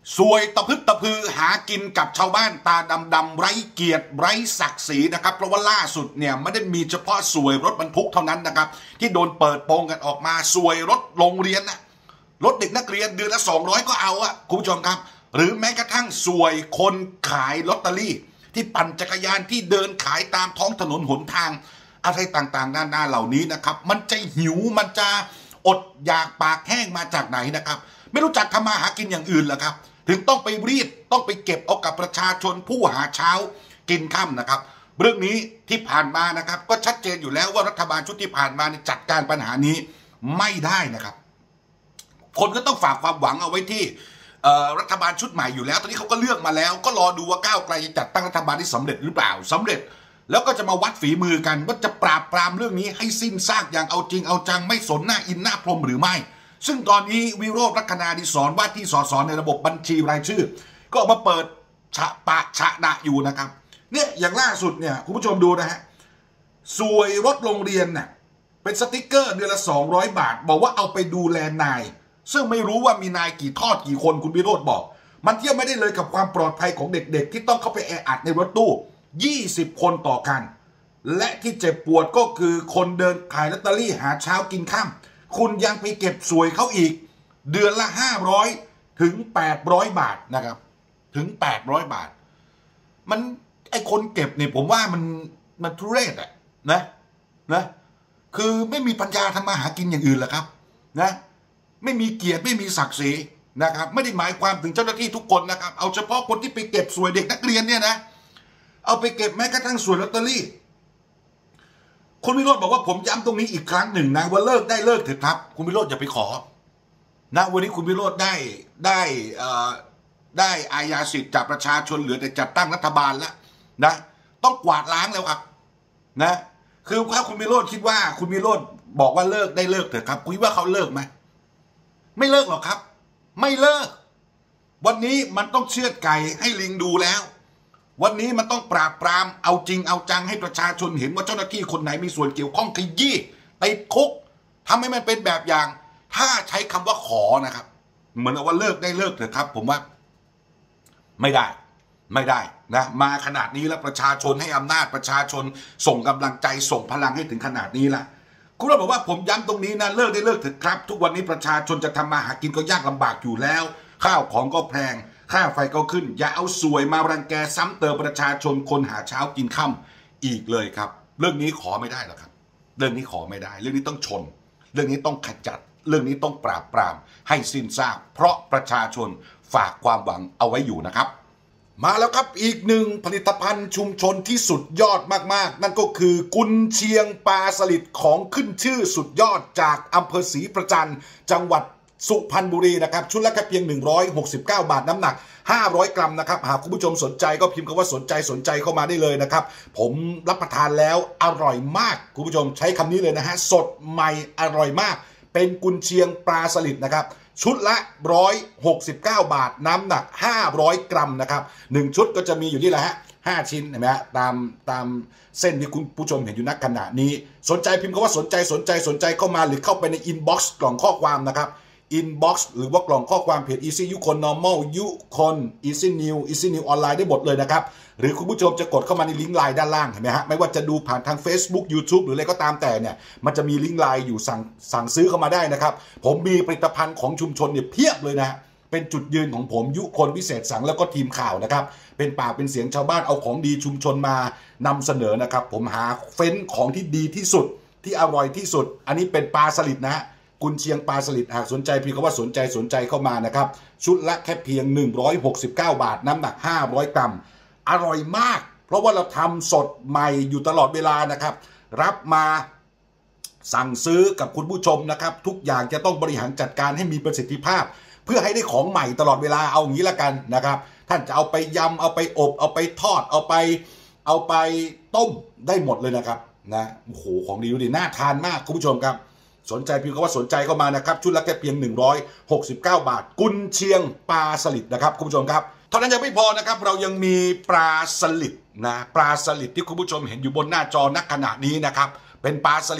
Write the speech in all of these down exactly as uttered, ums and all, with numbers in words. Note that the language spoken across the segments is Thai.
สวยตะพึดตะพือหากินกับชาวบ้านตาดำๆไร้เกียรติไร้ศักดิ์ศรีนะครับเพราะว่าล่าสุดเนี่ยไม่ได้มีเฉพาะสวยรถบรรทุกเท่านั้นนะครับที่โดนเปิดโปงกันออกมาสวยรถโรงเรียนนะรถเด็กนักเรียนเดือนละสองร้อยก็เอาอะคุณผู้ชมครับหรือแม้กระทั่งสวยคนขายลอตเตอรี่ที่ปั่นจักรยานที่เดินขายตามท้องถนนหนทางอะไรต่างๆนานาเหล่านี้นะครับมันจะหิวมันจะอดอยากปากแห้งมาจากไหนนะครับไม่รู้จักทำมาหากินอย่างอื่นเหรอครับถึงต้องไปรีดต้องไปเก็บเอากับประชาชนผู้หาเช้ากินค่ำนะครับเรื่องนี้ที่ผ่านมานะครับก็ชัดเจนอยู่แล้วว่ารัฐบาลชุดที่ผ่านมาจัดการปัญหานี้ไม่ได้นะครับคนก็ต้องฝากความหวังเอาไว้ที่รัฐบาลชุดใหม่อยู่แล้วตอนนี้เขาก็เลือกมาแล้วก็รอดูว่าก้าวไกลจะจัดตั้งรัฐบาลที่สำเร็จหรือเปล่าสำเร็จแล้วก็จะมาวัดฝีมือกันว่าจะปราบปรามเรื่องนี้ให้สิ้นซากอย่างเอาจริงเอาจังไม่สนหน้าอินหน้าพรมหรือไม่ซึ่งตอนนี้วิโรจน์ลัคนาดิศรว่าที่สสในระบบบัญชีรายชื่อก็ออกมาเปิดฉะปะฉะดะอยู่นะครับเนี่ยอย่างล่าสุดเนี่ยคุณผู้ชมดูนะฮะสวยรถโรงเรียนเนี่ยเป็นสติกเกอร์เดือนละสองร้อยบาทบอกว่าเอาไปดูแลนายซึ่งไม่รู้ว่ามีนายกี่ทอดกี่คนคุณวิโรจน์บอกมันเทียบไม่ได้เลยกับความปลอดภัยของเด็กๆที่ต้องเข้าไปแออัดในรถตู้ยี่สิบคนต่อกันและที่เจ็บปวดก็คือคนเดินขายลอตเตอรี่หาเช้ากินค่ำคุณยังไปเก็บสวยเขาอีกเดือนละห้าร้อยถึงแปดร้อยบาทนะครับถึงแปดร้อยบาทมันไอคนเก็บเนี่ยผมว่ามันมันทุเรศอะนะนะคือไม่มีปัญญาทำมาหากินอย่างอื่นหรอกครับนะไม่มีเกียรติไม่มีศักดิ์ศรีนะครับไม่ได้หมายความถึงเจ้าหน้าที่ทุกคนนะครับเอาเฉพาะคนที่ไปเก็บสวยเด็กนักเรียนเนี่ยนะเอาไปเก็บแม้กระทั่งสวยลอตเตอรี่คุณวิโรจน์บอกว่าผมย้ำตรงนี้อีกครั้งหนึ่งนะว่าเลิกได้เลิกเถอะครับคุณวิโรจน์อย่าไปขอนะวันนี้คุณวิโรจน์ได้ได้ได้อาญาสิทธิ์จากประชาชนเหลือแต่จัดตั้งรัฐบาลแล้วนะต้องกวาดล้างแล้วครับนะคือถ้าคุณวิโรจน์คิดว่าคุณวิโรจน์บอกว่าเลิกได้เลิกเถอะครับคุณคิดว่าเขาเลิกไหมไม่เลิกหรอกครับไม่เลิกวันนี้มันต้องเชือดไก่ให้ลิงดูแล้ววันนี้มันต้องปราบปรามเอาจริงเอาจังให้ประชาชนเห็นว่าเจ้าหน้าที่คนไหนมีส่วนเกี่ยวข้องขยี้ติดคุกทำให้มันเป็นแบบอย่างถ้าใช้คำว่าขอนะครับเหมือนว่าเลิกได้เลิกเถอะครับผมว่าไม่ได้ไม่ได้นะมาขนาดนี้แล้วประชาชนให้อำนาจประชาชนส่งกำลังใจส่งพลังให้ถึงขนาดนี้ละคุณเราบอกว่าผมย้ำตรงนี้นะเลิกได้เลิกเถอะครับทุกวันนี้ประชาชนจะทำมาหากินก็ยากลำบากอยู่แล้วข้าวของก็แพงค่าไฟก็ขึ้นอย่าเอาสวยมารังแกซ้ำเติมประชาชนคนหาเช้ากินค่ำอีกเลยครับเรื่องนี้ขอไม่ได้หรอกครับเรื่องนี้ขอไม่ได้เรื่องนี้ต้องชนเรื่องนี้ต้องขจัดเรื่องนี้ต้องปราบปรามให้สิ้นซากเพราะประชาชนฝากความหวังเอาไว้อยู่นะครับมาแล้วครับอีกหนึ่งผลิตภัณฑ์ชุมชนที่สุดยอดมากๆนั่นก็คือกุนเชียงปลาสลิดของขึ้นชื่อสุดยอดจากอำเภอศรีประจันจังหวัดสุพรรณบุรีนะครับชุดละแค่เพียงหนึ่งร้อยหกสิบเก้าบาทน้ำหนักห้าร้อยกรัมนะครับหากคุณผู้ชมสนใจก็พิมพ์คำว่าสนใจสนใจเข้ามาได้เลยนะครับผมรับประทานแล้วอร่อยมากคุณผู้ชมใช้คำนี้เลยนะฮะสดใหม่อร่อยมากเป็นกุนเชียงปลาสลิดนะครับชุดละหนึ่งร้อยหกสิบเก้าบาทน้ำหนักห้าร้อยกรัมนะครับหนึ่งชุดก็จะมีอยู่นี่แหละฮะห้าชิ้นเห็นไหมฮะตามตามเส้นที่คุณผู้ชมเห็นอยู่ณขณะนี้สนใจพิมพ์คำว่าสนใจสนใจสนใจเข้ามาหรือเข้าไปในอินบ็อกซ์กล่องข้อความนะครับอินบ็อกซ์หรือว่ากล่องข้อความเพจ Easy ยุคน Normal ยุคน Easy New Easy New ออนไลน์ได้หมดเลยนะครับหรือคุณผู้ชมจะกดเข้ามาในลิงก์ไลน์ด้านล่างเห็นไหมฮะไม่ว่าจะดูผ่านทาง Facebook YouTube หรืออะไรก็ตามแต่เนี่ยมันจะมีลิงก์ไลน์อยู่สั่งสั่งซื้อเข้ามาได้นะครับผมมีผลิตภัณฑ์ของชุมชนเนี่ยเพียบเลยนะเป็นจุดยืนของผมยุคนวิเศษสังแล้วก็ทีมข่าวนะครับเป็นปากเป็นเสียงชาวบ้านเอาของดีชุมชนมานำเสนอนะครับผมหาเฟ้นของที่ดีที่สุดที่อร่อยที่สุดอันนี้เป็นปลาสลิดนะฮะกุนเชียงปลาสลิดหากสนใจพิมพ์คำว่าสนใจสนใจเข้ามานะครับชุดละแค่เพียงหนึ่งร้อยหกสิบเก้าบาทน้ำหนักห้าร้อยกรัมอร่อยมากเพราะว่าเราทำสดใหม่อยู่ตลอดเวลานะครับรับมาสั่งซื้อกับคุณผู้ชมนะครับทุกอย่างจะต้องบริหารจัดการให้มีประสิทธิภาพเพื่อให้ได้ของใหม่ตลอดเวลาเอาอย่างนี้ละกันนะครับท่านจะเอาไปยำเอาไปอบเอาไปทอดเอาไปเอาไปต้มได้หมดเลยนะครับนะโอ้โหของดีดูดิน่าทานมากคุณผู้ชมครับสนใจพิมพ์คำว่าสนใจเข้ามานะครับชุดละแค่เพียงหนึ่งร้อยหกสิบเก้าบาทกุนเชียงปลาสลิดนะครับคุณผู้ชมครับเท่านั้นยังไม่พอนะครับเรายังมีปลาสลิดนะปลาสลิดที่คุณผู้ชมเห็นอยู่บนหน้าจอณขณะนี้นะครับเป็นปลาสลิด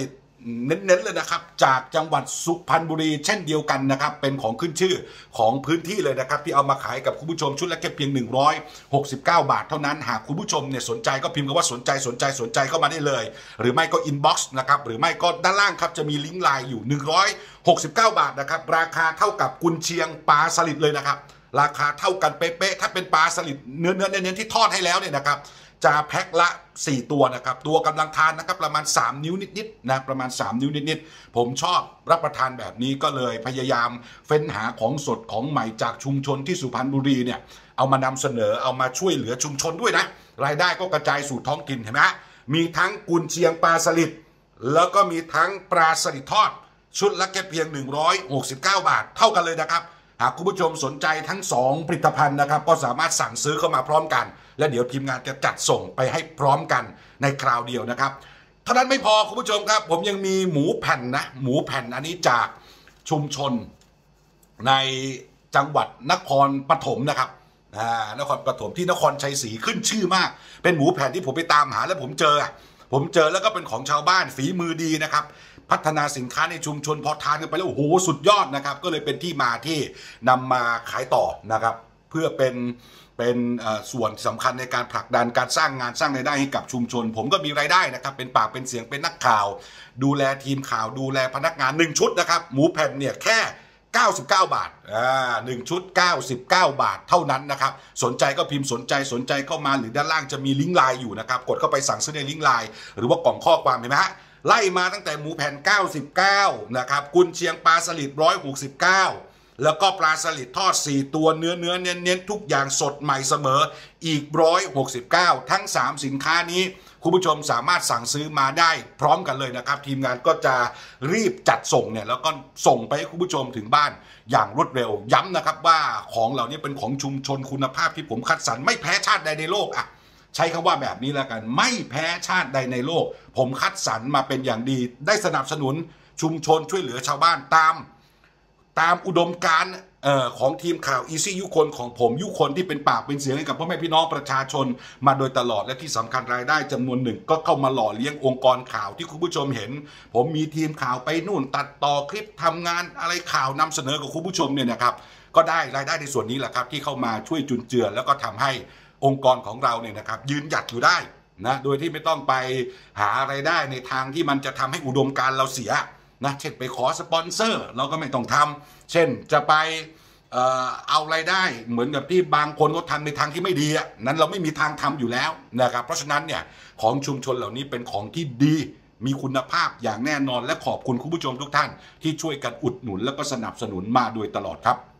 เน้นๆเลยนะครับจากจังหวัดสุพรรณบุรีเช่นเดียวกันนะครับเป็นของขึ้นชื่อของพื้นที่เลยนะครับที่เอามาขายกับคุณผู้ชมชุดละแค่เพียงหนึ่งร้อยหกสิบเก้าบาทเท่านั้นหากคุณผู้ชมเนี่ยสนใจก็พิมพ์คำว่าสนใจสนใจสนใจเข้ามาได้เลยหรือไม่ก็อินบ็อกซ์นะครับหรือไม่ก็ด้านล่างครับจะมีลิงก์ไลน์อยู่หนึ่งร้อยหกสิบเก้าบาทนะครับราคาเท่ากับกุนเชียงปลาสลิดเลยนะครับราคาเท่ากันเป๊ะๆถ้าเป็นปลาสลิดเนื้อเนื้อเน้นๆที่ทอดให้แล้วเนี่ยนะครับจะแพ็คละสี่ตัวนะครับตัวกำลังทานนะครับประมาณสามนิ้วนิดๆนะประมาณสามนิ้วนิดๆผมชอบรับประทานแบบนี้ก็เลยพยายามเฟ้นหาของสดของใหม่จากชุมชนที่สุพรรณบุรีเนี่ยเอามานำเสนอเอามาช่วยเหลือชุมชนด้วยนะรายได้ก็กระจายสู่ท้องถิ่นเห็นไหมมีทั้งกุนเชียงปลาสลิดแล้วก็มีทั้งปลาสลิดทอดชุดละแค่เพียงหนึ่งร้อยหกสิบเก้าบาทเท่ากันเลยนะครับหากคุณผู้ชมสนใจทั้งสองผลิตภัณฑ์นะครับก็สามารถสั่งซื้อเข้ามาพร้อมกันและเดี๋ยวทีมงานจะจัดส่งไปให้พร้อมกันในคราวเดียวนะครับเท่านั้นไม่พอคุณผู้ชมครับผมยังมีหมูแผ่นนะหมูแผ่นอันนี้จากชุมชนในจังหวัดนครปฐมนะครับอ่านครปฐมที่นครชัยศรีขึ้นชื่อมากเป็นหมูแผ่นที่ผมไปตามหาแล้วผมเจอผมเจอแล้วก็เป็นของชาวบ้านฝีมือดีนะครับพัฒนาสินค้าในชุมชนพอทานกันไปแล้วโอ้โหสุดยอดนะครับก็เลยเป็นที่มาที่นำมาขายต่อนะครับเพื่อเป็นเป็นส่วนสำคัญในการผลักดันการสร้างงานสร้างรายได้ให้กับชุมชนผมก็มีรายได้นะครับเป็นปากเป็นเสียงเป็นนักข่าวดูแลทีมข่าวดูแลพนักงานหนึ่งชุดนะครับหมูแผ่นเนี่ยแค่เก้าสิบเก้าบาทอ่าหนึ่งชุดเก้าสิบเก้าบาทเท่านั้นนะครับสนใจก็พิมพ์สนใจสนใจเข้ามาหรือด้านล่างจะมีลิงก์ไลน์อยู่นะครับกดเข้าไปสั่งซื้อในลิงก์ไลน์หรือว่ากล่องข้อความเห็นไหมฮะไล่มาตั้งแต่หมูแผ่นเก้าสิบเก้านะครับกุนเชียงปลาสลิดหนึ่งร้อยหกสิบเก้าแล้วก็ปลาสลิดทอดสี่ตัวเนื้อเนื้อเน้นๆทุกอย่างสดใหม่เสมออีกหนึ่งร้อยหกสิบเก้าทั้งสามสินค้านี้คุณผู้ชมสามารถสั่งซื้อมาได้พร้อมกันเลยนะครับทีมงานก็จะรีบจัดส่งเนี่ยแล้วก็ส่งไปให้คุณผู้ชมถึงบ้านอย่างรวดเร็วย้ำนะครับว่าของเหล่านี้เป็นของชุมชนคุณภาพที่ผมคัดสรรไม่แพ้ชาติใดในโลกอ่ะใช้คำว่าแบบนี้แล้วกันไม่แพ้ชาติใดในโลกผมคัดสรรมาเป็นอย่างดีได้สนับสนุนชุมชนช่วยเหลือชาวบ้านตามตามอุดมการณ์ของทีมข่าวอีซี่ยุคนของผมยุคนที่เป็นปากเป็นเสียงให้กับพ่อแม่พี่น้องประชาชนมาโดยตลอดและที่สำคัญรายได้จำนวนหนึ่งก็เข้ามาหล่อเลี้ยงองค์กรข่าวที่คุณผู้ชมเห็นผมมีทีมข่าวไปนู่นตัดต่อคลิปทำงานอะไรข่าวนำเสนอกับคุณผู้ชมเนี่ยนะครับก็ได้รายได้ในส่วนนี้แหละครับที่เข้ามาช่วยจุนเจือแล้วก็ทำให้องค์กรของเราเนี่ยนะครับยืนหยัดอยู่ได้นะโดยที่ไม่ต้องไปหาไรายได้ในทางที่มันจะทำให้อุดมการณ์เราเสียนะเช่นไปขอสปอนเซอร์เราก็ไม่ต้องทำเช่นจะไปเอ่อเอารายได้เหมือนกับที่บางคนก็ทำในทางที่ไม่ดีนั้นเราไม่มีทางทำอยู่แล้วนะครับเพราะฉะนั้นเนี่ยของชุมชนเหล่านี้เป็นของที่ดีมีคุณภาพอย่างแน่นอนและขอบคุณคุณผู้ชมทุกท่านที่ช่วยกันอุดหนุนและก็สนับสนุนมาโดยตลอดครับ